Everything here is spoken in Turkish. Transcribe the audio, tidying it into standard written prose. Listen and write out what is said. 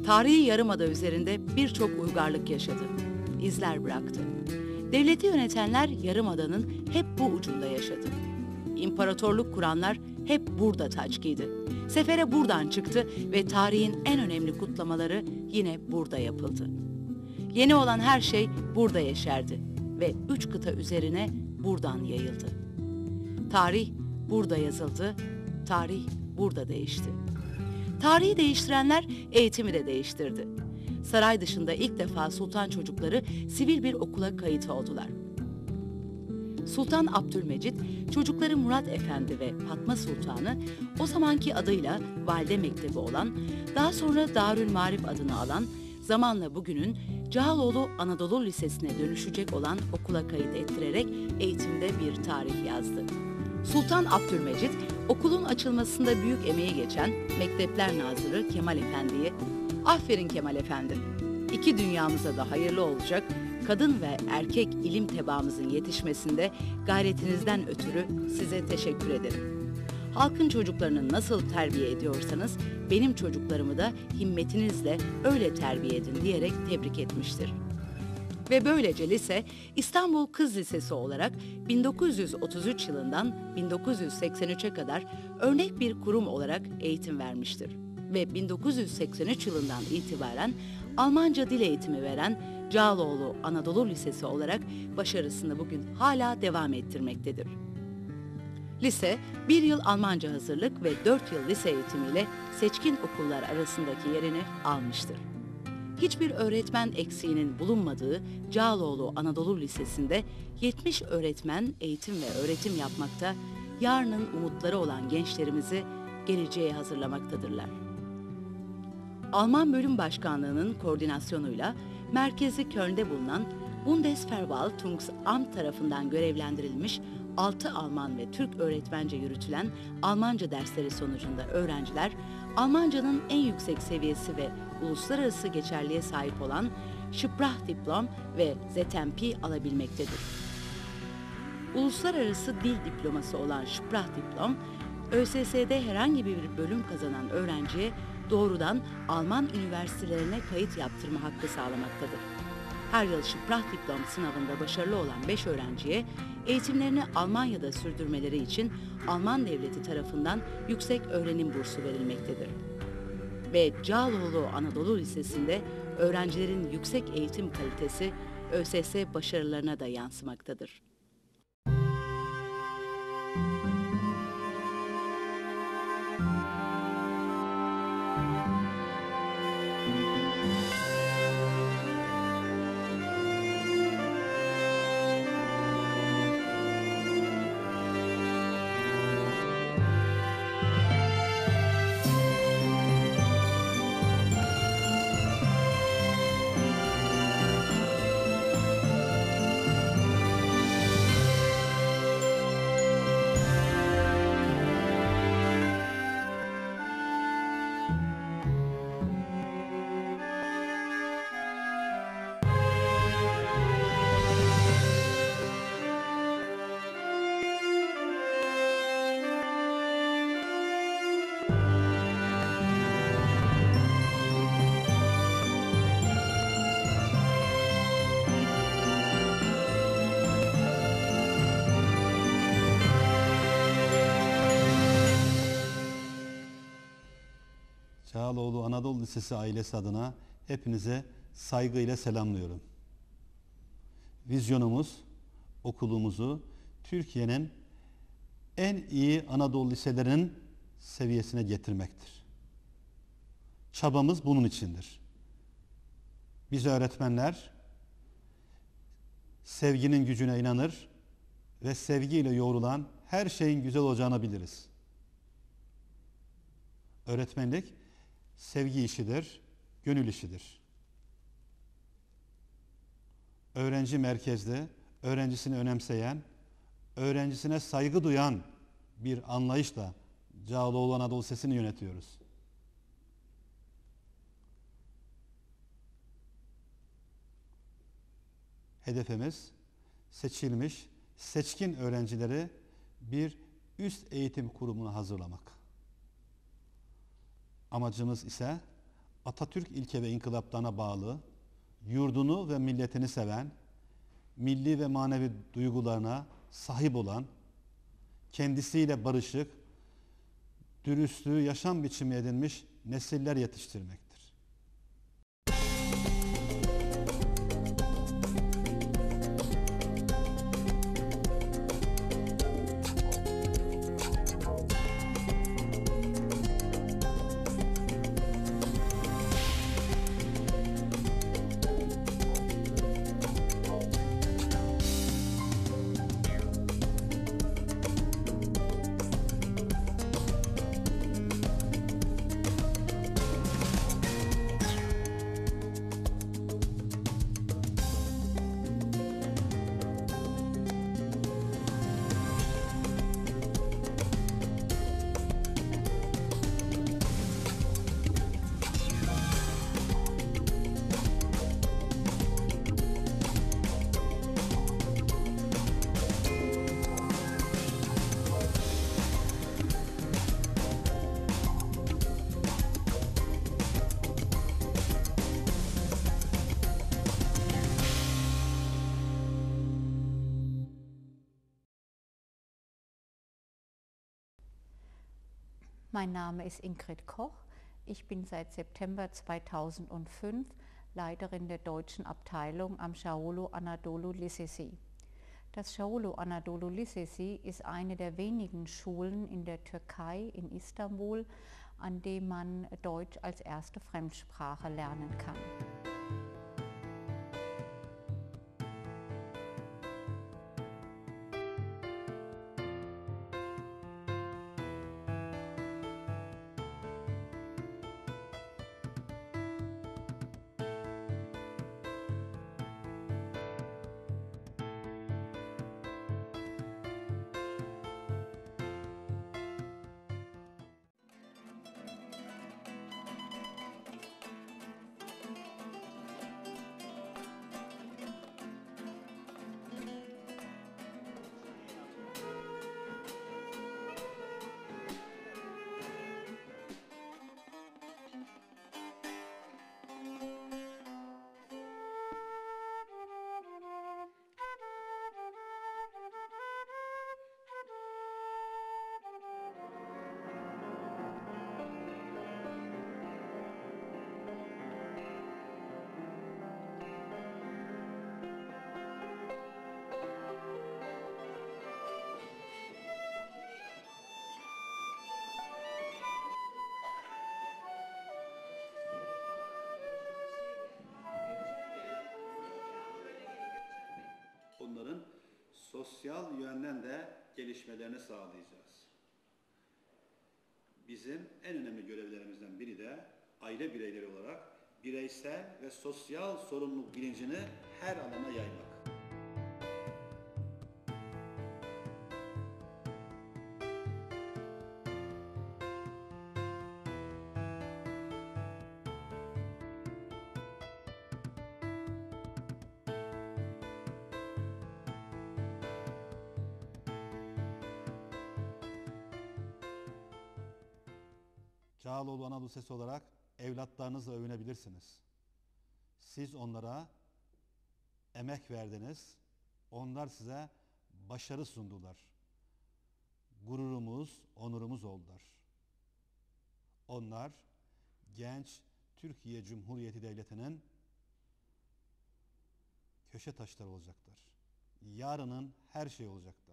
Tarihi Yarımada üzerinde birçok uygarlık yaşadı, izler bıraktı. Devleti yönetenler Yarımada'nın hep bu ucunda yaşadı. İmparatorluk kuranlar hep burada taç giydi. Sefere buradan çıktı ve tarihin en önemli kutlamaları yine burada yapıldı. Yeni olan her şey burada yeşerdi ve 3 kıta üzerine buradan yayıldı. Tarih burada yazıldı, tarih burada değişti. Tarihi değiştirenler eğitimi de değiştirdi. Saray dışında ilk defa sultan çocukları sivil bir okula kayıt oldular. Sultan Abdülmecit, çocukları Murat Efendi ve Fatma Sultan'ı o zamanki adıyla Valide Mektebi olan, daha sonra Darülmaarif adını alan, zamanla bugünün Cağaloğlu Anadolu Lisesi'ne dönüşecek olan okula kayıt ettirerek eğitimde bir tarih yazdı. Sultan Abdülmecit, okulun açılmasında büyük emeği geçen Mektepler Nazırı Kemal Efendi'ye, "Aferin Kemal Efendi, iki dünyamıza da hayırlı olacak kadın ve erkek ilim tebaamızın yetişmesinde gayretinizden ötürü size teşekkür ederim. Halkın çocuklarını nasıl terbiye ediyorsanız benim çocuklarımı da himmetinizle öyle terbiye edin" diyerek tebrik etmiştir. Ve böylece lise İstanbul Kız Lisesi olarak 1933 yılından 1983'e kadar örnek bir kurum olarak eğitim vermiştir. Ve 1983 yılından itibaren Almanca dil eğitimi veren Cağaloğlu Anadolu Lisesi olarak başarısını bugün hala devam ettirmektedir. Lise, 1 yıl Almanca hazırlık ve 4 yıl lise eğitimiyle seçkin okullar arasındaki yerini almıştır. Hiçbir öğretmen eksiğinin bulunmadığı Cağaloğlu Anadolu Lisesi'nde 70 öğretmen eğitim ve öğretim yapmakta, yarının umutları olan gençlerimizi geleceğe hazırlamaktadırlar. Alman Bölüm Başkanlığı'nın koordinasyonuyla merkezi Köln'de bulunan Bundesverwaltungsamt tarafından görevlendirilmiş 6 Alman ve Türk öğretmence yürütülen Almanca dersleri sonucunda öğrenciler, Almancanın en yüksek seviyesi ve uluslararası geçerliğe sahip olan Sprachdiplom ve ZMP alabilmektedir. Uluslararası dil diploması olan Sprachdiplom, ÖSS'de herhangi bir bölüm kazanan öğrenciye doğrudan Alman üniversitelerine kayıt yaptırma hakkı sağlamaktadır. Her yıl Sprachdiplom sınavında başarılı olan 5 öğrenciye eğitimlerini Almanya'da sürdürmeleri için Alman devleti tarafından yüksek öğrenim bursu verilmektedir. Ve Cağaloğlu Anadolu Lisesi'nde öğrencilerin yüksek eğitim kalitesi ÖSS başarılarına da yansımaktadır. Cağaloğlu Anadolu Lisesi ailesi adına hepinize saygıyla selamlıyorum. Vizyonumuz okulumuzu Türkiye'nin en iyi Anadolu liselerinin seviyesine getirmektir. Çabamız bunun içindir. Biz öğretmenler sevginin gücüne inanır ve sevgiyle yoğrulan her şeyin güzel olacağını biliriz. Öğretmenlik sevgi işidir, gönül işidir. Öğrenci merkezli, öğrencisini önemseyen, öğrencisine saygı duyan bir anlayışla Cağaloğlu Anadolu Lisesi'ni yönetiyoruz. Hedefimiz seçilmiş, seçkin öğrencileri bir üst eğitim kurumuna hazırlamak. Amacımız ise Atatürk ilke ve inkılaplarına bağlı, yurdunu ve milletini seven, milli ve manevi duygularına sahip olan, kendisiyle barışık, dürüstlüğü yaşam biçimi edinmiş nesiller yetiştirmektir. Mein Name ist Ingrid Koch. Ich bin seit September 2005 Leiterin der deutschen Abteilung am Şaolu Anadolu Lisesi. Das Şaolu Anadolu Lisesi ist eine der wenigen Schulen in der Türkei, in Istanbul, an dem man Deutsch als erste Fremdsprache lernen kann. Onların sosyal yönden de gelişmelerini sağlayacağız. Bizim en önemli görevlerimizden biri de aile bireyleri olarak bireysel ve sosyal sorumluluk bilincini her alana yaymak. Çağaloğlu Anadolu Lisesi olarak evlatlarınızla övünebilirsiniz. Siz onlara emek verdiniz, onlar size başarı sundular. Gururumuz, onurumuz oldular. Onlar genç Türkiye Cumhuriyeti Devleti'nin köşe taşları olacaklar. Yarının her şeyi olacaklar.